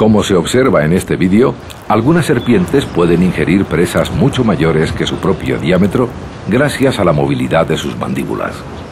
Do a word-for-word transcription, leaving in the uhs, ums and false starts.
Como se observa en este vídeo, algunas serpientes pueden ingerir presas mucho mayores que su propio diámetro gracias a la movilidad de sus mandíbulas.